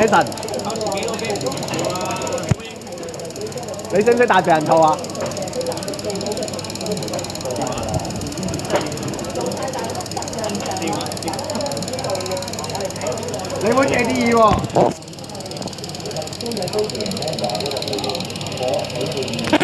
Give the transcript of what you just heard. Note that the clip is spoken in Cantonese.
Jason，你識唔識大避人套啊？你唔好借啲意喎。